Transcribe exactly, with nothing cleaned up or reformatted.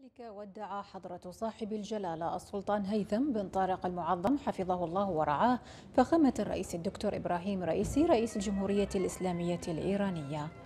كذلك ودع حضرة صاحب الجلالة السلطان هيثم بن طارق المعظم حفظه الله ورعاه فخامة الرئيس الدكتور إبراهيم رئيسي رئيس الجمهورية الإسلامية الإيرانية.